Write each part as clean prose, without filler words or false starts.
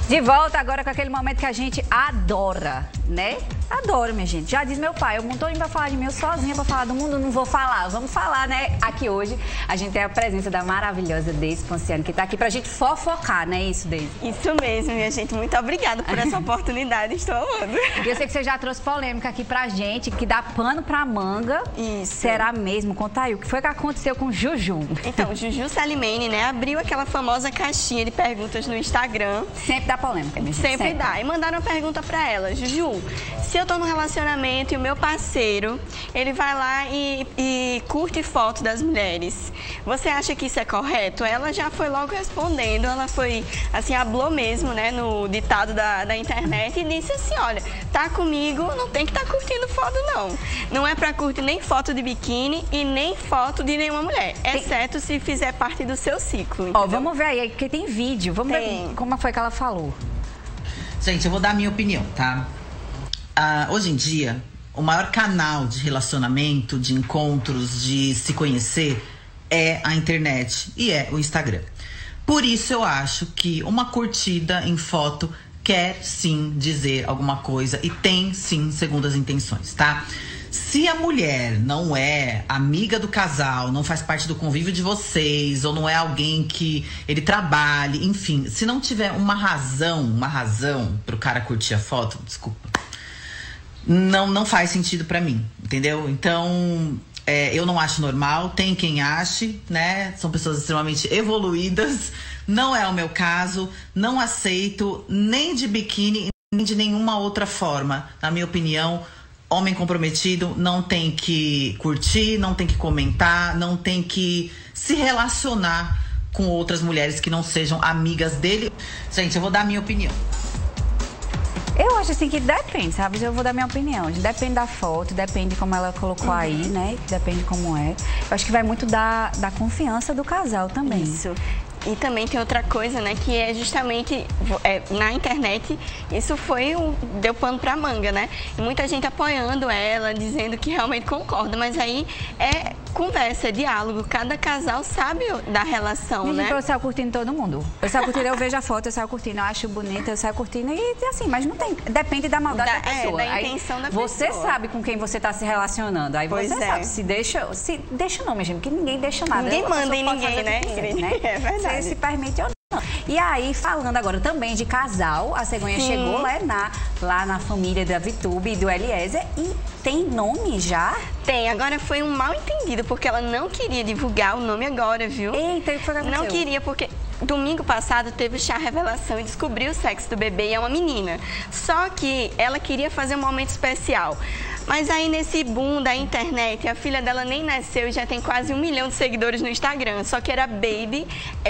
De volta agora com aquele momento que a gente adora, né? Adoro, minha gente. Já diz meu pai, eu não tô indo pra falar de mim, eu sozinha pra falar do mundo, não vou falar. Vamos falar, né? Aqui hoje a gente tem a presença da maravilhosa Deise Ponciano, que tá aqui pra gente fofocar, né? Isso, Deise? Isso mesmo, minha gente. Muito obrigada por essa oportunidade, estou amando. E eu sei que você já trouxe polêmica aqui pra gente, que dá pano pra manga. Isso. Será mesmo? Conta aí, o que foi que aconteceu com Juju? Então, Juju Salimene, né, abriu aquela famosa caixinha de perguntas no Instagram. Sempre dá polêmica, minha gente. Sempre dá. E mandaram uma pergunta pra ela. Juju, se eu tô num relacionamento e o meu parceiro, ele vai lá e curte foto das mulheres, você acha que isso é correto? Ela já foi logo respondendo, ela foi, assim, hablou mesmo, né, no ditado da internet e disse assim, olha, tá comigo, não tem que estar curtindo foto, não. Não é pra curtir nem foto de biquíni e nem foto de nenhuma mulher, exceto se fizer parte do seu ciclo, entendeu? Ó, vamos ver aí, porque tem vídeo, vamos ver como foi que ela falou. Gente, eu vou dar a minha opinião, tá? Hoje em dia, o maior canal de relacionamento, de encontros, de se conhecer é a internet e é o Instagram. Por isso eu acho que uma curtida em foto quer sim dizer alguma coisa e tem sim segundas intenções, tá? Se a mulher não é amiga do casal, não faz parte do convívio de vocês, ou não é alguém que ele trabalhe, enfim, se não tiver uma razão pro cara curtir a foto, desculpa, não faz sentido pra mim, entendeu? Então, eu não acho normal, tem quem ache, né? São pessoas extremamente evoluídas, não é o meu caso, não aceito nem de biquíni, nem de nenhuma outra forma. Na minha opinião, homem comprometido não tem que curtir, não tem que comentar, não tem que se relacionar com outras mulheres que não sejam amigas dele. Gente, eu vou dar a minha opinião. Eu acho assim que depende, sabe? Eu vou dar minha opinião. Depende da foto, depende de como ela colocou aí, né? Depende como é. Eu acho que vai muito da confiança do casal também. Isso. E também tem outra coisa, né, que é justamente na internet, isso deu pano pra manga, né? E muita gente apoiando ela, dizendo que realmente concorda, mas aí é conversa, é diálogo, cada casal sabe da relação, né? Eu saio curtindo todo mundo. Eu saio curtindo, eu vejo a foto, eu saio curtindo, eu acho bonita, eu saio curtindo e assim, mas não tem, depende da maldade da pessoa. Da intenção da pessoa. Você sabe com quem você tá se relacionando, aí você sabe se deixa não, minha gente, porque ninguém deixa nada. Ninguém manda em ninguém, né? É verdade. Se permite ou não. E aí, falando agora também de casal, a cegonha chegou lá na família da Vitube e do Eliezer e tem nome já? Tem, agora foi um mal entendido, porque ela não queria divulgar o nome agora, viu? Eita, o que foi que aconteceu? Não queria, porque domingo passado teve o chá revelação e descobriu o sexo do bebê e é uma menina. Só que ela queria fazer um momento especial. Mas aí nesse boom da internet, a filha dela nem nasceu e já tem quase 1 milhão de seguidores no Instagram. Só que era Baby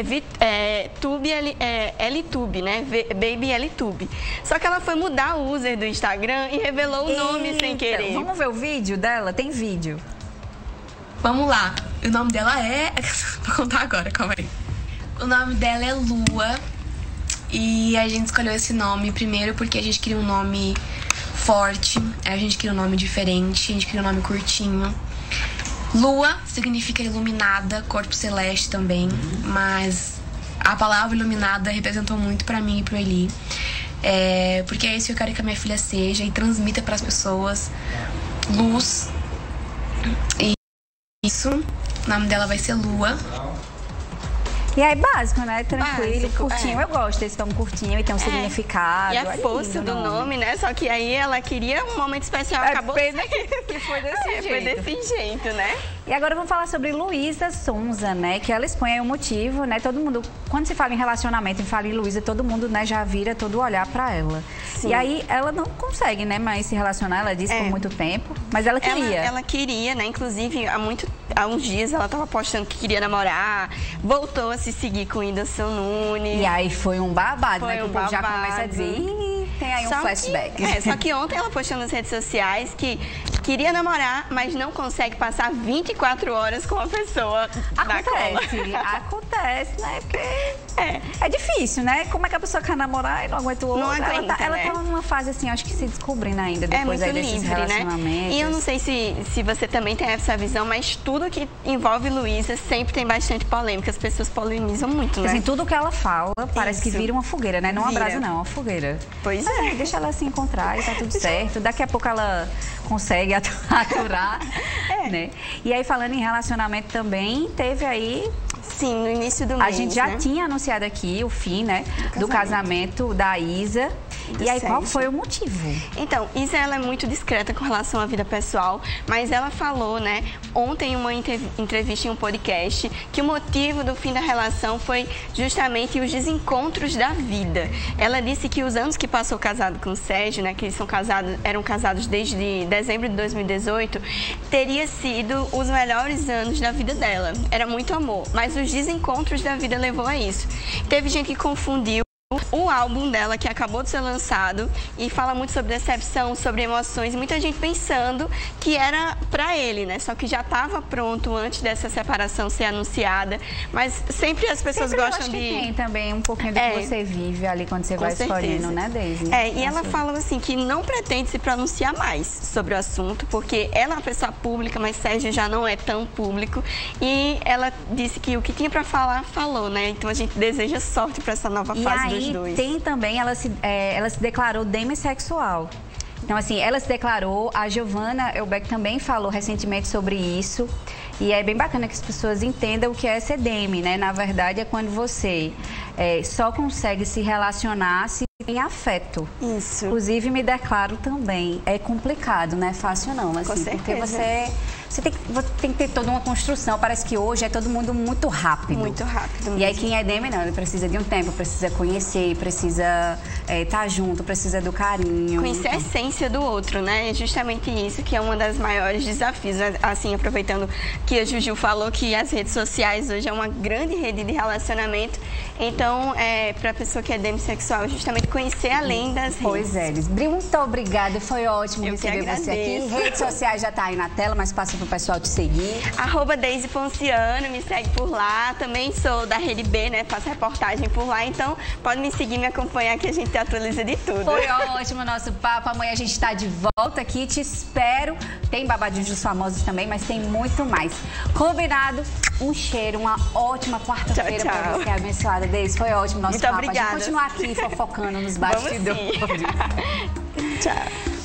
Elitube, né? Baby Elitube. Só que ela foi mudar o user do Instagram e revelou o nome sem querer. Vamos ver o vídeo dela? Tem vídeo. Vamos lá. O nome dela é... Vou contar agora, calma aí. O nome dela é Lua. E a gente escolheu esse nome primeiro porque a gente queria um nome forte, a gente queria um nome diferente, a gente queria um nome curtinho. Lua significa iluminada, corpo celeste também, mas a palavra iluminada representou muito pra mim e pro Eli. Porque é isso que eu quero que a minha filha seja e transmita pras pessoas luz. E isso, o nome dela vai ser Lua. E aí, básico, né? Tranquilo, básico, curtinho. Eu gosto desse nome curtinho e tem um significado. E a força do nome, né? Só que aí ela queria um momento especial, acabou que foi desse jeito. Foi desse jeito, né? E agora vamos falar sobre Luísa Sonza, né? Que ela expõe aí o motivo, né? Todo mundo, quando se fala em relacionamento e fala em Luísa, todo mundo, né, já vira todo olhar pra ela. Sim. E aí ela não consegue, né, mais se relacionar, ela disse por muito tempo, mas ela queria. Ela queria, né? Inclusive, há uns dias ela tava postando que queria namorar, voltou a se seguir com o Whindersson Nunes. E aí foi um babado, né? Que o povo já começa a dizer, tem aí um flashback. Só que ontem ela postou nas redes sociais que queria namorar, mas não consegue passar 24 horas com a pessoa da cola. Acontece, né? Porque É difícil, né? Como é que a pessoa quer namorar e não aguenta o outro? Não aguenta, ela né? tá numa fase assim, acho que se descobrindo ainda depois muito aí desses livre, relacionamentos. né? E eu não sei se você também tem essa visão, mas tudo que envolve Luísa sempre tem bastante polêmica. As pessoas polemizam muito, né? Assim, tudo que ela fala parece que Isso. vira uma fogueira, né? Não uma Vira. brasa, não, uma fogueira. Pois é. Deixa ela se encontrar e tá tudo certo. Daqui a pouco ela consegue aturar, né? E aí, falando em relacionamento também, teve aí... Sim, no início do mês, A gente já né? tinha anunciado aqui o fim, né? Do casamento da Isa. E aí, qual Sérgio. foi o motivo? Então, Isa, ela é muito discreta com relação à vida pessoal, mas ela falou, né, ontem em uma entrevista em um podcast, que o motivo do fim da relação foi justamente os desencontros da vida. Ela disse que os anos que passou casado com o Sérgio, né, que eles eram casados desde dezembro de 2018, teria sido os melhores anos da vida dela. Era muito amor, mas os desencontros da vida levou a isso. Teve gente que confundiu o álbum dela, que acabou de ser lançado, e fala muito sobre decepção, sobre emoções, e muita gente pensando que era pra ele, né? Só que já estava pronto antes dessa separação ser anunciada, mas sempre as pessoas Sempre gostam eu acho de... que tem também um pouquinho do que você vive ali quando você Com vai certeza. escolhendo, né, Daisy? E ela fala assim que não pretende se pronunciar mais sobre o assunto, porque ela é uma pessoa pública, mas Sérgio já não é tão público, e ela disse que o que tinha pra falar, falou, né? Então a gente deseja sorte pra essa nova fase dos dois. Tem também, ela se declarou demissexual. Então, assim, ela se declarou, a Giovanna Elbeck também falou recentemente sobre isso. E é bem bacana que as pessoas entendam o que é ser demi, né? Na verdade, é quando você só consegue se relacionar se tem afeto. Isso. Inclusive, me declaro também. É complicado, não é fácil não, assim, porque você tem que ter toda uma construção. Parece que hoje é todo mundo muito rápido. Muito rápido. E aí quem é demi não, ele precisa de um tempo, precisa conhecer, precisa estar junto, precisa do carinho. Conhecer a essência do outro, né? É justamente isso que é um dos maiores desafios. Assim, aproveitando que a Juju falou que as redes sociais hoje é uma grande rede de relacionamento. Então, para a pessoa que é demissexual, justamente conhecer além das redes. Pois é, Liz. Muito obrigada, foi ótimo receber você aqui. agradeço. Redes sociais já tá aí na tela, mas passa pro pessoal te seguir. @Daisy Ponciano, me segue por lá. Também sou da Rede B, né? Faço reportagem por lá. Então, pode me seguir, me acompanhar, que a gente te atualiza de tudo. Foi ótimo o nosso papo. Amanhã a gente tá de volta aqui. Te espero. Tem babadinhos dos famosos também, mas tem muito mais. Combinado? Um cheiro, uma ótima quarta-feira Tchau, pra tchau. você, abençoada. Daisy, foi ótimo o nosso Muito papo. obrigada. A gente continua aqui fofocando nos Vamos bastidores. sim. Tchau.